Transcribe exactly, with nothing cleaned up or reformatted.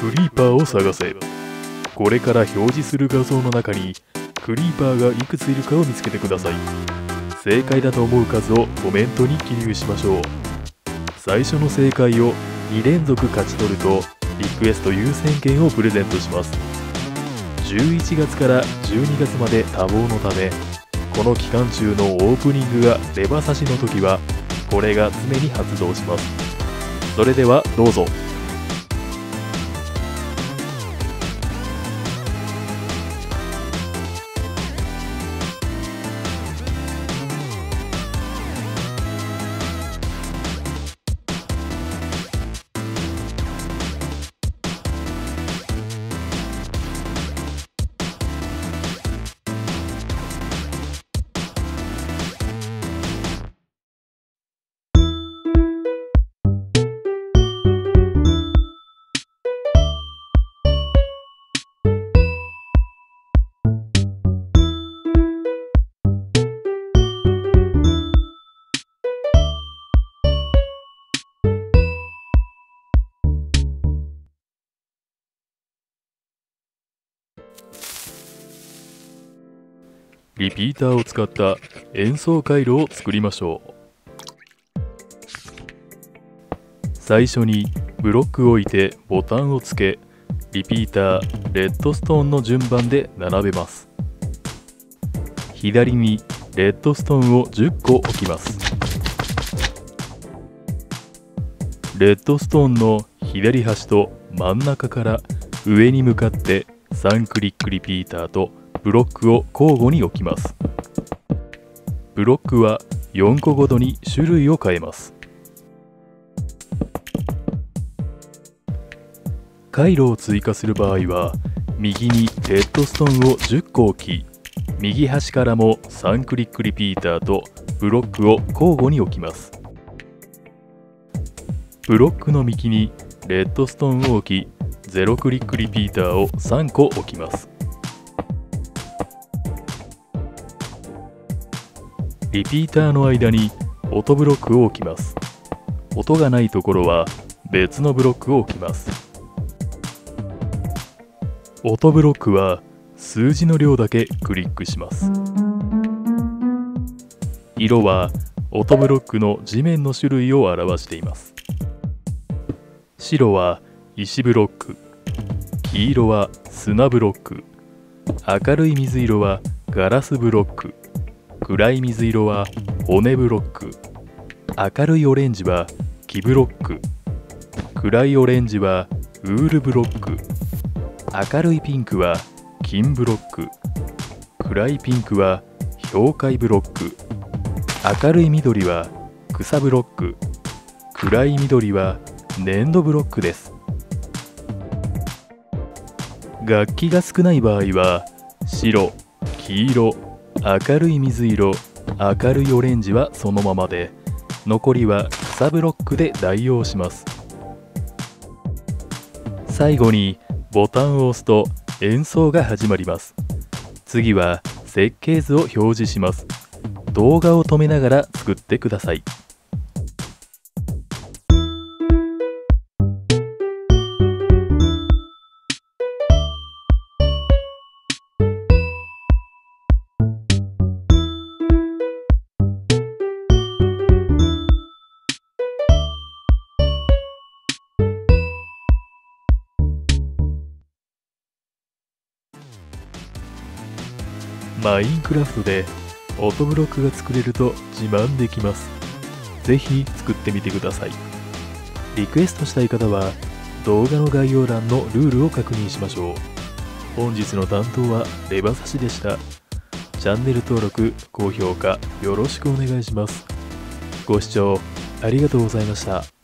クリーパーを探せ。これから表示する画像の中にクリーパーがいくついるかを見つけてください。正解だと思う数をコメントに記入しましょう。最初の正解をに連続勝ち取るとリクエスト優先権をプレゼントします。じゅういちがつからじゅうにがつまで多忙のため、この期間中のオープニングがレバ刺しの時はこれが常に発動します。それではどうぞ。リピーターを使った演奏回路を作りましょう。最初にブロックを置いてボタンをつけ、リピーター、レッドストーンの順番で並べます。左にレッドストーンをじゅっこ置きます。レッドストーンの左端と真ん中から上に向かってさんクリックリピーターとブロックを交互に置きます。ブロックはよんこごとに種類を変えます。回路を追加する場合は、右にレッドストーンをじゅっこ置き、右端からもさんクリックリピーターとブロックを交互に置きます。ブロックの右にレッドストーンを置き、ゼロクリックリピーターをさんこ置きます。リピーターの間に音ブロックを置きます。音がないところは別のブロックを置きます。音ブロックは数字の量だけクリックします。色は音ブロックの地面の種類を表しています。白は石ブロック、黄色は砂ブロック、明るい水色はガラスブロック、暗い水色は骨ブロック、明るいオレンジは木ブロック、暗いオレンジはウールブロック、明るいピンクは金ブロック、暗いピンクは氷塊ブロック、明るい緑は草ブロック、暗い緑は粘土ブロックです。楽器が少ない場合は白、黄色、明るい水色、明るいオレンジはそのままで、残りは草ブロックで代用します。最後にボタンを押すと演奏が始まります。次は設計図を表示します。動画を止めながら作ってください。マインクラフトで音ブロックが作れると自慢できます。ぜひ作ってみてください。リクエストしたい方は動画の概要欄のルールを確認しましょう。本日の担当はレバ刺しでした。チャンネル登録、高評価よろしくお願いします。ご視聴ありがとうございました。